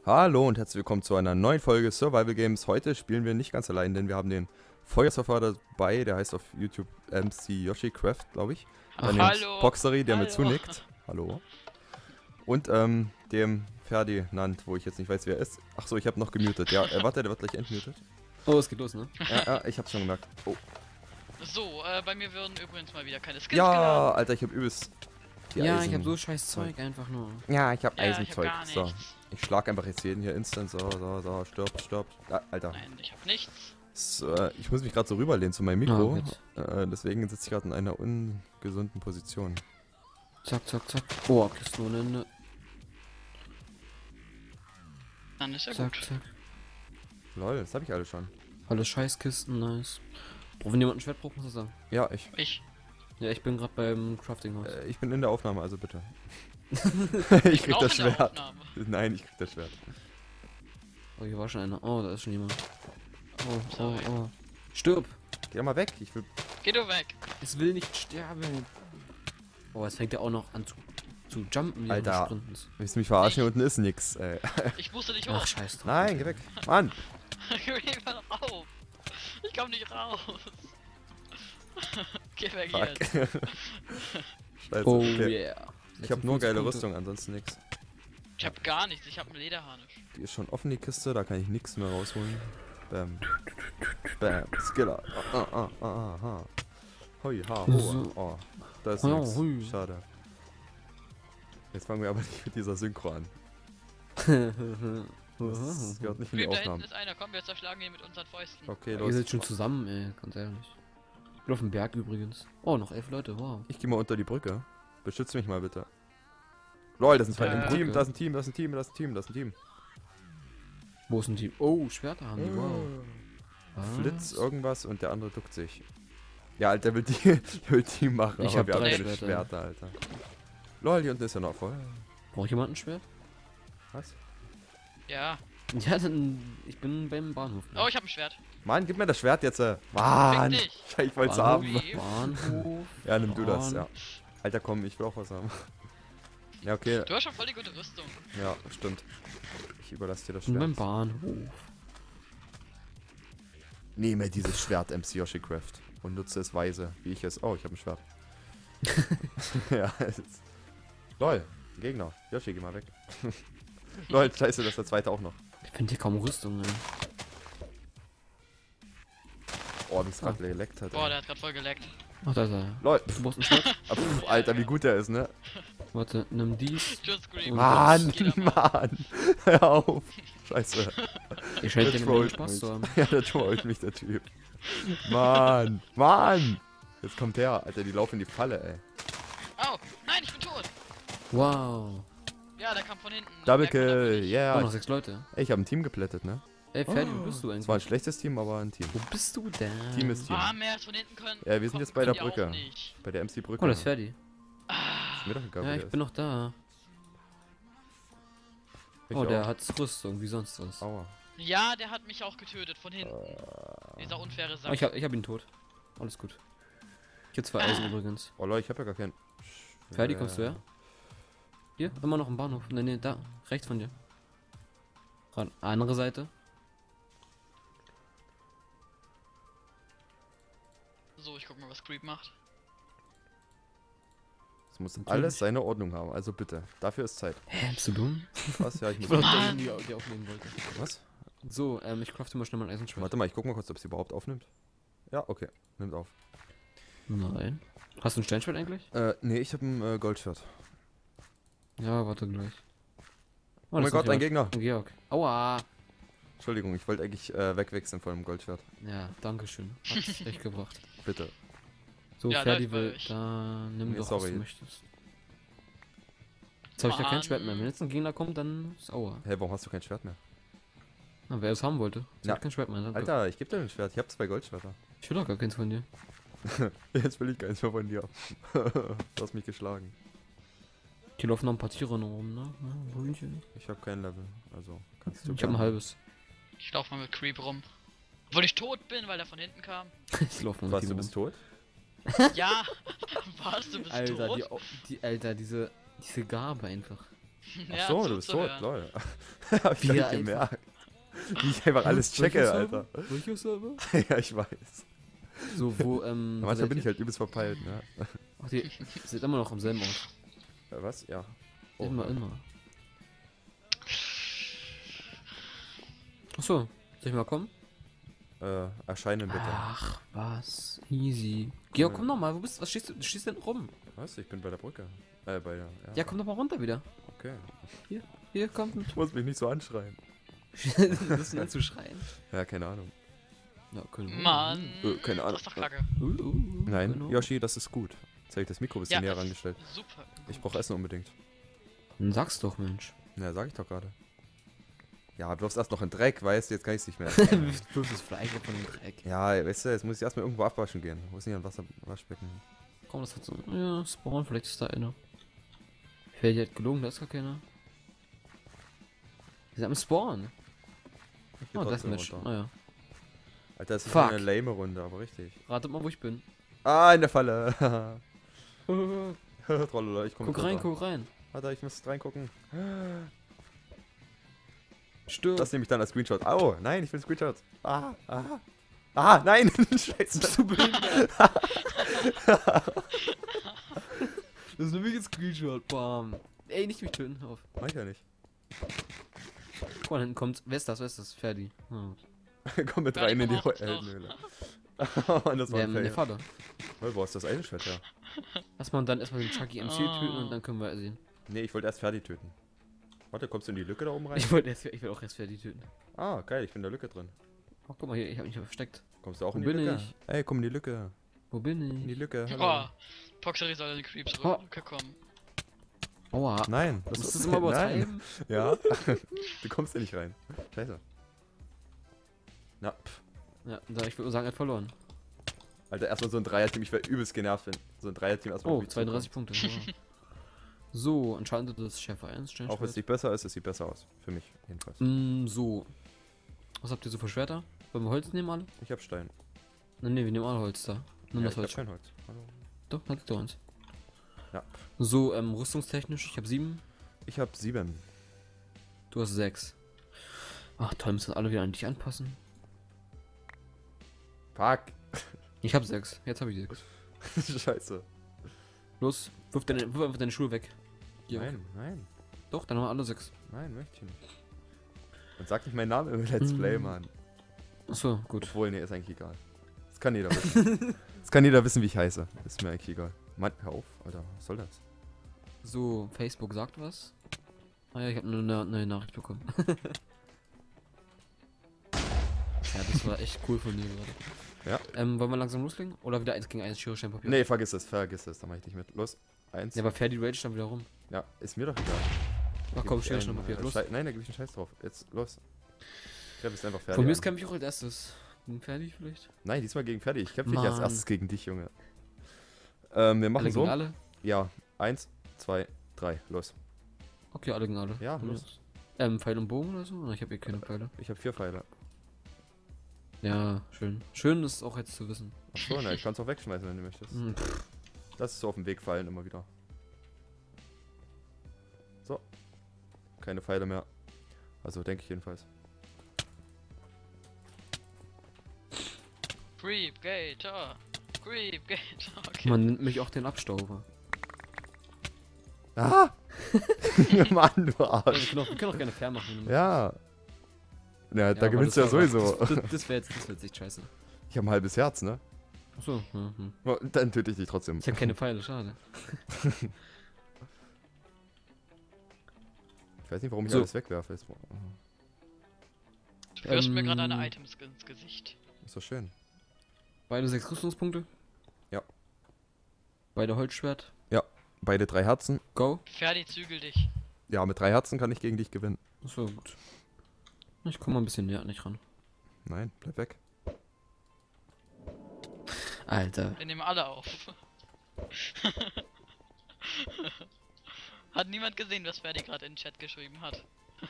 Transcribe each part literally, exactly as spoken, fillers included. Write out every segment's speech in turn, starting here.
Hallo und herzlich willkommen zu einer neuen Folge Survival Games. Heute spielen wir nicht ganz allein, denn wir haben den Feuersurfer dabei, der heißt auf YouTube M C Yoshi Craft, glaube ich. Dann den Boxery, der Hallo. mir zunickt. Hallo. Und ähm, dem Ferdinand, wo ich jetzt nicht weiß, wer er ist. Achso, ich habe noch gemutet. Ja, äh, warte, der wird gleich entmutet. Oh, es geht los, ne? Ja, ja, ich hab's schon gemerkt. Oh. So, äh, bei mir würden übrigens mal wieder keine Skins Ja, geladen. Alter, ich hab übelst... die Ja, Eisen- ich hab so scheiß Zeug einfach nur. Ja, ich hab Ja, ich hab Eisenzeug. gar So, nichts. ich schlag einfach jetzt jeden hier instant. So, so, so, stirb, stirb. Ah, Alter. Nein, ich hab nichts. So, äh, ich muss mich gerade so rüberlehnen zu meinem Mikro. Ah, äh, deswegen sitze ich gerade in einer ungesunden Position. Zack, zack, zack. Oh, Kisten ohne Ende. Dann ist ja Zack, gut. zack. Lol, das habe ich alle schon. Alle Scheißkisten, nice. Boah, wenn jemand ein Schwert braucht, muss er sagen. Ja, ich. Ich. Ja, ich bin gerade beim Crafting-Haus. Äh, ich bin in der Aufnahme, also bitte. Ich ich bin krieg auch das in der Schwert. Aufnahme. Nein, ich krieg das Schwert. Oh, hier war schon einer. Oh, da ist schon jemand. Oh, oh, Sorry. oh. Stirb! Geh doch mal weg, ich will. Geh du weg. Es will nicht sterben. Oh, jetzt fängt er auch noch an zu, zu jumpen. während des Alter. Sprintens. Willst du mich verarschen? Hier unten ist nix. Ey. Ich musste dich hoch. Ach, scheiß drauf. Nein, geh weg. Mann! Geh mal rauf. Ich komm nicht raus. Geh weg Fuck. jetzt. Scheiße, Oh, okay. yeah. Ich hab nur geile Punkte. Rüstung, ansonsten nix. Ich hab gar nichts. Ich hab einen Lederharnisch. Die ist schon offen, die Kiste, da kann ich nichts mehr rausholen. Bam. Bam. Skiller. Ah, ah, ah, ah, ah. Hoi, ha, ho. So. Oh, da ist Ja, nix. hui. Schade. Jetzt fangen wir aber nicht mit dieser Synchro an. Das gehört nicht in die Creep, da hinten Aufnahmen. ist einer. Komm, wir zerschlagen ihn mit unseren Fäusten. Okay, Ihr los. seid schon zusammen, ey, ganz ehrlich. Ich bin auf dem Berg übrigens. Oh, noch elf Leute, wow. Ich geh mal unter die Brücke. Beschütz mich mal bitte. Lol, das sind zwei Äh, im Team, Brücke. das ist ein Team, das ist ein Team, das ist ein Team, das ist ein Team. Wo ist ein Team? Oh, Schwerter haben die, wow. Was? Flitz, irgendwas und der andere duckt sich. Ja, Alter, der will, die, der will Team machen, Ich aber hab wir haben drei keine Schwerter. Schwerter, Alter. Lol, hier unten ist ja noch voll. Braucht jemand ein Schwert? Was? Ja. Ja, dann. Ich bin beim Bahnhof. ne? Oh, ich hab ein Schwert. Mann, gib mir das Schwert jetzt. Äh. Mann, Fick dich. ich wollte es Bahnhof, haben. Wie? Bahnhof. Ja, nimm du das, Bahn. ja. Alter, komm, ich will auch was haben. Ja, okay. Du hast schon voll die gute Rüstung. Ja, stimmt. Ich überlasse dir das Ich bin beim Schwert. Bahnhof. Nehme dieses Schwert, M C Yoshi Craft, und nutze es weise, wie ich es. Oh, ich habe ein Schwert. Ja, es ist. Lol, ein Gegner. Yoshi, geh mal weg. Lol, scheiße, das ist der zweite auch noch. Ich finde hier kaum Rüstung, ey. Oh, wie es gerade geleckt hat. Boah, ey. der hat gerade voll geleckt. Ach, da ist er. Lol. Du brauchst ein Schwert? Ah, pf, Alter, wie gut der ist, ne? Warte, nimm dies. Just Scream. Mann, Jeder mal. Mann. Hör auf. Scheiße. Ihr scheint Der ja eine Menge trollt Spaß mich. zu haben. Ja, der trollt mich, der Typ. Mann, Mann. Jetzt kommt her, Alter, die laufen in die Falle, ey. Oh, nein, ich bin tot. Wow. Ja, der kam von hinten. Double Der kann aber Kill, nicht. Oh, yeah. noch sechs Leute. Ey, ich habe ein Team geplättet, ne? Ey, Ferdi, wo bist du Es war ein eigentlich? schlechtes Team, aber ein Team. Wo bist du denn? Team ist Team. Ah, mehr als von hinten können. Ja, wir sind kommen jetzt bei der können die Brücke. auch nicht. Bei der M C-Brücke. Oh, das ist Ferdi. Ist mir doch egal, Ja, wo ich der bin noch da. ist. Oh, Ich der auch. hat Rüstung, wie sonst was. Aua. Ja, der hat mich auch getötet von hinten. Äh. Dieser unfaire Oh, Sack. ich hab, ich hab ihn tot. Alles gut. Ich hab zwei Eisen übrigens. Oh Leute, ich habe ja gar keinen. Ferdi, kommst du her? Hier, immer noch im Bahnhof. Ne, ne, da. Rechts von dir. Ran- Andere Seite. So, ich guck mal, was Creep macht. Es muss Natürlich. alles seine Ordnung haben, also bitte. Dafür ist Zeit. Hä, bist du dumm? Was? Ja, ich Ich muss. wollte Mann. die, die aufnehmen wollte. Was? So, ähm, ich crafte mal schnell mein Eisenschwert. Warte mal, ich guck mal kurz, ob sie überhaupt aufnimmt. Ja, okay. Nimmt auf. Nein. Hast du ein Steinschwert eigentlich? Äh, nee, ich habe ein äh, Goldschwert. Ja, warte gleich. Oh, mein das ist Gott, ein Georg. Gegner. Ein Georg. Aua. Entschuldigung, ich wollte eigentlich äh, wegwechseln von dem Goldschwert. Ja, danke schön. Hat's echt gebracht. Bitte. So, Ja, Ferdi läuft bei will. euch. Da nimm Nee, doch, was sorry. du möchtest. Jetzt habe ich da kein Mann. Schwert mehr. Wenn jetzt ein Gegner kommt, dann ist Aua. Hey, warum hast du kein Schwert mehr? Na, wer es haben wollte. Ich Ja. hab kein Schwert mehr. Danke. Alter, ich geb dir ein Schwert. Ich habe zwei Goldschwerter. Ich will doch gar keins von dir. Jetzt will ich keins mehr von dir. Du hast mich geschlagen. Hier laufen noch ein paar Tiere noch rum, ne? Ja, Brünnchen. Ich habe kein Level. Also kannst du. Ich habe ein gerne. halbes. Ich lauf mal mit Creep rum. Obwohl ich tot bin, weil er von hinten kam. ich laufe mal Was, mit du ihm bist rum. tot? Ja, was? Du bist Alter, tot? die, Au- die, Alter, diese, diese Gabe einfach. Ach so, du bist tot, zuzuhören. lol. Hab ich Wie gar nicht einfach- gemerkt. Wie ich einfach alles checke, Welcher Alter. Server? Welcher Server? Ja, ich weiß. So, wo, ähm. wo Manchmal seid bin ich ihr? halt übelst verpeilt, ne? Ach, die sieht immer noch am selben aus. Äh, Was? Ja. Oh, immer, ja. immer. Achso, soll ich mal kommen? Äh, erscheinen bitte. Ach, was? Easy. Georg, Ja. komm noch mal, wo bist du? Was stehst du? Du stehst denn rum? Was? Ich bin bei der Brücke. Äh, bei der. Ja, Ja, komm doch mal runter wieder. okay. Hier, komm. Ich muss mich nicht so anschreien. Das ist zu schreien. Ja, keine Ahnung. Ja, können wir. Mann, Äh, keine Ahnung. das ist doch kacke. Uh, uh, uh, Nein, genau. Yoshi, das ist gut. Jetzt habe ich das Mikro ein bisschen Ja, näher ist rangestellt. super. Ich brauche Essen unbedingt. Dann sag's doch, Mensch. Ja, sag ich doch gerade. Ja, wirfst erst noch in Dreck, weißt du, jetzt kann ich nicht mehr. Wirf das Fleisch weg von dem Dreck. Ja, weißt du, jetzt muss ich erstmal irgendwo abwaschen gehen. Wo ist denn hier ein Wasser Waschbecken? Komm, das hat so. Ja, Spawn, vielleicht ist da einer. Vielleicht hat gelogen, da ist gar keiner. Wir sind am Spawn. Ich geh Oh, trotzdem Deathmatch. runter. Naja. Alter, das ist Fuck. eine lame Runde, aber richtig. Ratet mal, wo ich bin. Ah, in der Falle. Trollala, ich komme Guck rein, guck rein. Warte, ich muss reingucken. Stirb. Das nehme ich dann als Screenshot. Au, nein, ich will Screenshot. Ah, ah. Ah, nein, scheiße. Bist du behindert? Das ist nämlich ein Screenshot. Bam. Ey, nicht mich töten. Hör auf. Mach ich ja nicht. Guck mal, hinten kommt. Wer ist das? Wer ist das? Ferdi. Oh. Komm mit Ja, rein die in die kommen auch Heldenhöhle. Und das war Der, ein der Fail. Vater. Weil, wo ist das Eisenschwert her? Erstmal und dann erstmal den Chucky M C Oh. töten und dann können wir sehen. Nee, ich wollte erst Ferdi töten. Warte, kommst du in die Lücke da oben rein? Ich wollte erst, ich will auch erst Ferdi töten. Ah, geil, ich bin in der Lücke drin. Oh, guck mal hier, ich habe mich versteckt. Kommst du auch Wo in die bin Lücke? ich? Ey, komm in die Lücke. Wo bin In die ich? Lücke. Hallo. Oh, Poxery soll in die Creeps Oh. zurückkommen. Aua. Nein, Das ist ist immer nein. übertreiben. Ja. Du kommst ja nicht rein. Scheiße. Na, pff. Ja, da, ich würde sagen, er hat verloren. Alter, erstmal so ein Dreier-Team, ich wäre übelst genervt, wenn so ein Dreier-Team erstmal. Oh, irgendwie zweiunddreißig Punkte. Wow. So, anscheinend das Schärfer eins. zukommt. Auch wenn es nicht besser ist, es sieht besser aus. Für mich, jedenfalls. Mm, so. Was habt ihr so für Schwerter? Wollen wir Holz nehmen alle? Ich hab Stein. Nein, nee, wir nehmen alle Holz da. Nimm Ja, das ich hab Holz. kein Holz. Hallo. Doch, hat doch eins. Ja. So, ähm, rüstungstechnisch, ich habe sieben. Ich hab sieben. Du hast sechs. Ach toll, müssen alle wieder an dich anpassen. Fuck. Ich habe sechs. Jetzt habe ich sechs. Scheiße. Los, wirf deine, wirf einfach deine Schuhe weg. Ja. Nein, nein, Doch, dann haben wir alle sechs. nein, möchte ich nicht. Und sag nicht meinen Namen im Let's Play, Mm. Mann. Achso, gut. Obwohl, nee, ist eigentlich egal. Das kann jeder wissen. Das kann jeder wissen, wie ich heiße. Ist mir eigentlich egal. Mann, hör auf, Alter. Was soll das? So, Facebook sagt was. Ah ja, ich habe eine neue Nachricht bekommen. Ja, das war echt cool von dir gerade. Ja. Ähm, wollen wir langsam loslegen? Oder wieder eins gegen eins Schere, Stein, Papier? Nee, vergiss es, vergiss es. Da mach ich nicht mit. Los. Eins. Ja, aber Ferdi Rage dann wieder rum. Ja, ist mir doch egal. Ach Gib komm, ich Schere, einen, Stein, Papier. äh, Los. Schei- Nein, da gebe ich einen Scheiß drauf. Jetzt, los. Ich kämpfe jetzt einfach fertig. Von mir ist kämpfe ich auch als erstes. Gegen Ferdi vielleicht? Nein, diesmal gegen fertig. Ich kämpfe nicht als Mann. erstes gegen dich, Junge. Ähm, wir machen Alle so. gegen alle? Ja, eins, zwei, drei, los. Okay, alle gegen alle. Ja, Von mir los. aus. Ähm, Pfeil und Bogen oder so? Ich habe hier keine Pfeile. Ich habe vier Pfeile. Ja, schön. Schön ist auch jetzt zu wissen. Achso, na, ich kann es auch wegschmeißen, wenn du möchtest. Hm, pff. Das ist so auf dem Weg fallen immer wieder. So. Keine Pfeile mehr. Also denke ich jedenfalls. Creep, Gator. Creep, Gator. Okay. Man nennt mich auch den Abstauber. Ah! Mann, du Wir Arsch. können auch, wir können auch gerne fair machen. Ja. Ja, da aber gewinnst du ja das war- sowieso. Das, das, das wäre jetzt, das wär jetzt echt scheiße. Ich habe ein halbes Herz, ne? Achso, hm, hm. Oh, dann töte ich dich trotzdem. Ich habe keine Pfeile, schade. Ich weiß nicht, warum ich So. alles wegwerfe. Ist, Du wirst mir gerade Ähm. deine Items ins Gesicht. ist doch schön. Beide sechs Rüstungspunkte. Ja. Beide Holzschwert. Beide drei Herzen. Go. Ferdi, zügel dich. Ja, mit drei Herzen kann ich gegen dich gewinnen. Achso, gut. Ich komme mal ein bisschen näher nicht ran. Nein, bleib weg. Alter. Wir nehmen alle auf. Hat niemand gesehen, was Ferdi gerade in den Chat geschrieben hat.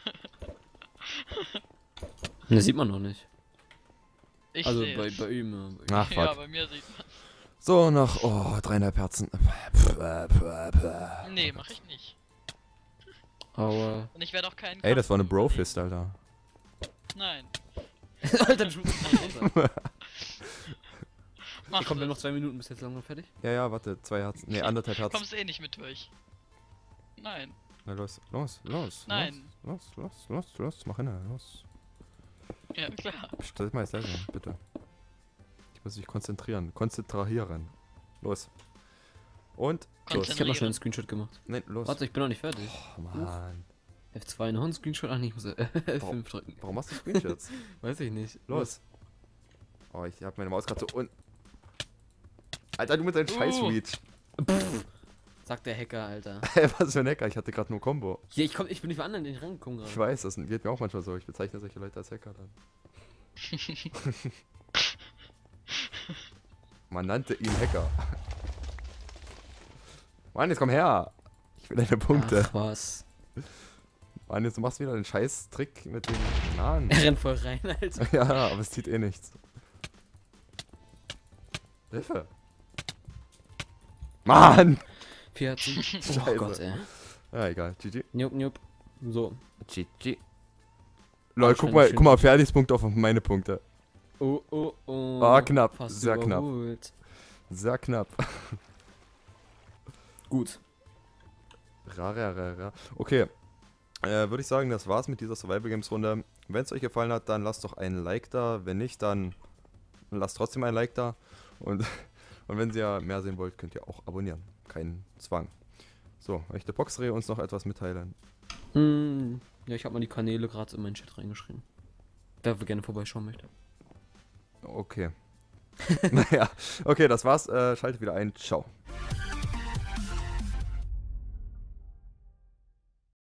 Das sieht man noch nicht. Ich Also sehe bei, es. bei ihm. Ja, bei ihm. Ach, Ja, fuck. bei mir sieht man. So, noch, oh, dreieinhalb Herzen. Nee, mach ich nicht. Aua. Und ich werde auch keinen Ey, das war eine Kampf überleben. Bro-Fist, Alter. Nein. Alter, du runter. Mach Hier kommt ja das. noch zwei Minuten bis jetzt langsam fertig. Ja, ja, warte, zwei Herzen. Ne, anderthalb Herzen. Kommst eh nicht mit durch. Nein. Na los, los, los. Nein. Los, los, los, los, los, mach hin, los. Ja, klar. Stell mal leise, bitte. Ich muss mich konzentrieren. Konzentrieren. Los. Und los. Ich hab noch schon einen Screenshot gemacht. Nein, los. Warte, ich bin noch nicht fertig. Oh, Mann. F zwei noch ein Screenshot? Ach nee, ich muss äh, F fünf drücken. Warum machst du Screenshots? Weiß ich nicht. Los. Oh, ich hab meine Maus gerade so un... Alter, du mit deinem scheiß Uh. Reach. Sagt der Hacker, Alter. Ey, was für ein Hacker? Ich hatte gerade nur Combo. Hier, ich, komm, ich bin nicht für anderen in den Rang gekommen Ich gerade. weiß, das geht mir auch manchmal so. Ich bezeichne solche Leute als Hacker dann. Man nannte ihn Hacker. Mann, jetzt komm her. Ich will deine Punkte. Ach was. Mann, jetzt machst du wieder den scheiß Trick mit den Bananen. Er rennt voll rein, Alter. Ja, aber es zieht eh nichts. Hilfe. Mann! vierzehn. Oh Scheiße. Gott, ey. Ja, egal. G G. Jupp, jupp. So. G G. Lol, guck schön, mal, schön. guck mal, Fertigspunkte auf meine Punkte. Oh, oh, oh. Ah, knapp. Fast Sehr knapp. überholt. Sehr knapp. Gut. Ra, ra, ra, ra. Okay. Äh, würde ich sagen, das war's mit dieser Survival Games Runde. Wenn es euch gefallen hat, dann lasst doch ein Like da. Wenn nicht, dann lasst trotzdem ein Like da. Und, und wenn ihr mehr sehen wollt, könnt ihr auch abonnieren. Kein Zwang. So, möchte Boxreh uns noch etwas mitteilen? Hm, ja, ich habe mal die Kanäle gerade in meinen Chat reingeschrieben. Wer gerne vorbeischauen möchte. Okay. Naja, okay, das war's. Äh, schaltet wieder ein. Ciao.